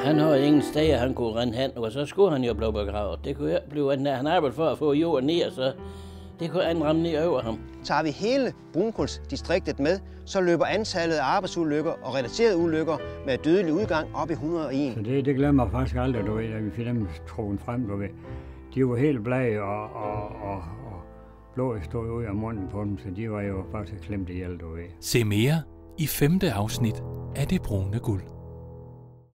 Han havde ingen steder, han kunne rende hen, og så skulle han jo blive begravet. Det kunne jo ikke blive, han arbejdede for at få jorden ned, så det kunne han ramme ned over ham. Tager vi hele brunkulsdistriktet med, så løber antallet af arbejdsulykker og relaterede ulykker med dødelig udgang op i 101. Så det glemmer jeg faktisk aldrig, du ved, at vi fik dem troen frem, du ved. De var helt blege og blod stod ud af munden på dem, så de var jo faktisk klemt ihjel, du ved. Se mere i 5. afsnit af Det Brune Guld.